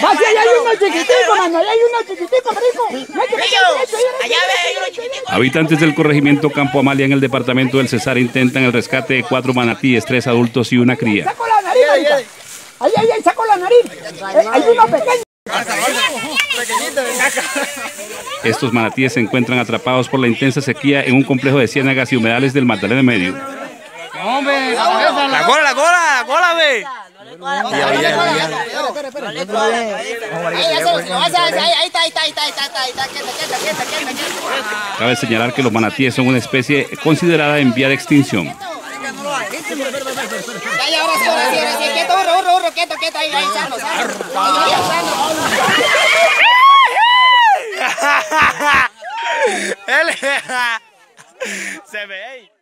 Va, si allá hay uno chiquitico, mano, allá hay uno chiquitico, primo. Allá ve uno chiquitico. Habitantes del corregimiento Campo Amalia en el departamento del Cesar intentan el rescate de 4 manatíes, 3 adultos y una cría. Saco la nariz, ahorita. Ahí, saco la nariz. Hay uno pequeño. Estos manatíes se encuentran atrapados por la intensa sequía en un complejo de ciénagas y humedales del Magdalena Medio. Hombre, la cola, ve. Ahí está. Cabe señalar que los manatíes son una especie considerada en vía de extinción. Ahora sí, quieto, ahí, sano. Se ve ahí.